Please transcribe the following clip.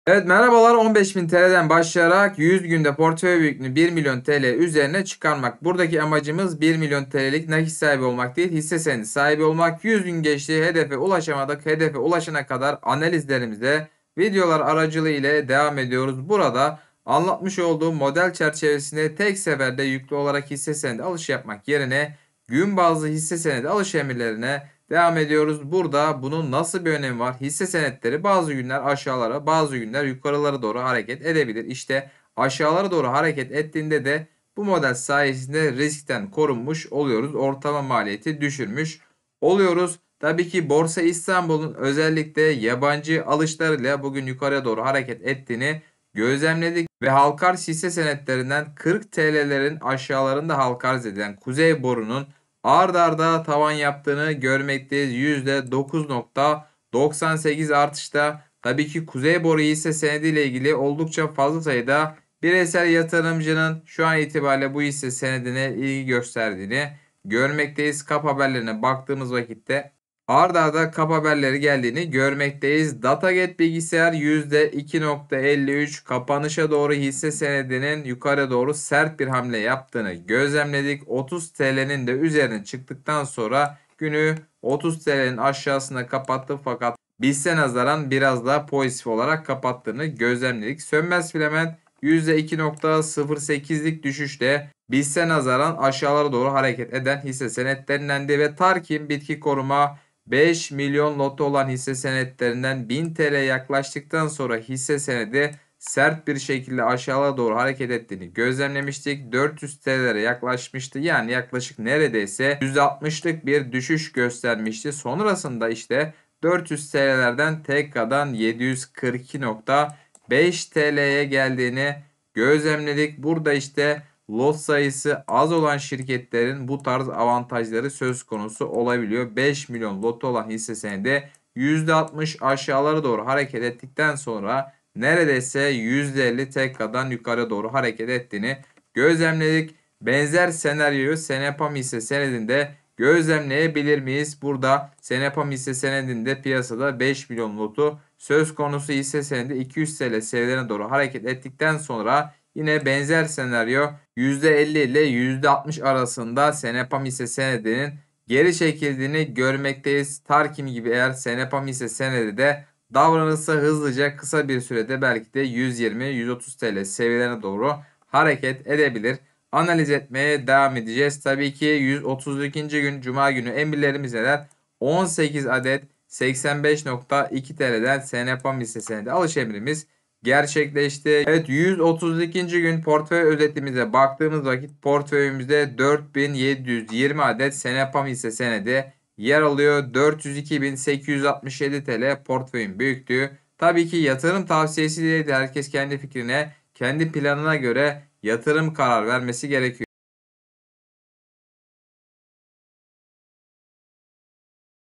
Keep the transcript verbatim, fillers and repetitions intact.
Evet, merhabalar. on beş bin T L'den başlayarak yüz günde portföy büyüklüğünü bir milyon T L üzerine çıkarmak. Buradaki amacımız bir milyon T L'lik nakit sahibi olmak değil, hisse senedi sahibi olmak. yüz gün geçti, hedefe ulaşamadık. Hedefe ulaşana kadar analizlerimize videolar aracılığı ile devam ediyoruz. Burada anlatmış olduğum model çerçevesinde tek seferde yüklü olarak hisse senedi alış yapmak yerine gün bazlı hisse senedi alış emirlerine devam ediyoruz. Burada bunun nasıl bir önemi var? Hisse senetleri bazı günler aşağılara, bazı günler yukarılara doğru hareket edebilir. İşte aşağılara doğru hareket ettiğinde de bu model sayesinde riskten korunmuş oluyoruz. Ortalama maliyeti düşürmüş oluyoruz. Tabii ki Borsa İstanbul'un özellikle yabancı alışlarıyla bugün yukarıya doğru hareket ettiğini gözlemledik ve halka arz hisse senetlerinden kırk T L'lerin aşağılarında halka arz edilen Kuzey Boru'nun ard arda tavan yaptığını görmekteyiz. yüzde dokuz nokta doksan sekiz artışta. Tabii ki Kuzey Boru hisse senedi ile ilgili oldukça fazla sayıda bireysel yatırımcının şu an itibariyle bu hisse senedine ilgi gösterdiğini görmekteyiz. Kap haberlerine baktığımız vakitte ard arda kap haberleri geldiğini görmekteyiz. Dataget bilgisayar yüzde iki nokta elli üç kapanışa doğru hisse senedinin yukarı doğru sert bir hamle yaptığını gözlemledik. otuz T L'nin de üzerine çıktıktan sonra günü otuz T L'nin aşağısında kapattı fakat BIST'e nazaran biraz daha pozitif olarak kapattığını gözlemledik. Sönmez filament yüzde iki nokta sıfır sekizlik düşüşle BIST'e nazaran aşağılara doğru hareket eden hisse senetlerindendi ve Tarkim bitki koruma beş milyon lotu olan hisse senetlerinden bin T L yaklaştıktan sonra hisse senedi sert bir şekilde aşağıya doğru hareket ettiğini gözlemlemiştik. dört yüz T L'lere yaklaşmıştı. Yani yaklaşık neredeyse yüzde altmışlık bir düşüş göstermişti. Sonrasında işte dört yüz T L'lerden tekrardan yedi yüz kırk iki nokta beş T L'ye geldiğini gözlemledik. Burada işte lot sayısı az olan şirketlerin bu tarz avantajları söz konusu olabiliyor. beş milyon lotu olan hisse senedi yüzde altmış aşağılara doğru hareket ettikten sonra neredeyse yüzde elli tekrardan yukarı doğru hareket ettiğini gözlemledik. Benzer senaryoyu Senepam hisse senedinde gözlemleyebilir miyiz? Burada Senepam hisse senedinde piyasada beş milyon lotu söz konusu. Hisse senedi iki yüz T L seviyelerine doğru hareket ettikten sonra yine benzer senaryo yüzde elli ile yüzde altmış arasında Senepam hisse senedinin geri çekildiğini görmekteyiz. Tarkim gibi eğer Senepam hisse senedi de davranırsa hızlıca kısa bir sürede belki de yüz yirmi yüz otuz T L seviyelerine doğru hareket edebilir. Analiz etmeye devam edeceğiz. Tabii ki yüz otuz ikinci gün Cuma günü emirlerimiz neler? on sekiz adet seksen beş nokta iki T L'den Senepam hisse senedi alış emrimiz gerçekleşti. Evet, yüz otuz ikinci gün portföy özetimize baktığımız vakit portföyümüzde dört bin yedi yüz yirmi adet Senepam hisse senedi yer alıyor. dört yüz iki bin sekiz yüz altmış yedi T L portföyün büyüklüğü. Tabii ki yatırım tavsiyesi değil de herkes kendi fikrine, kendi planına göre yatırım karar vermesi gerekiyor.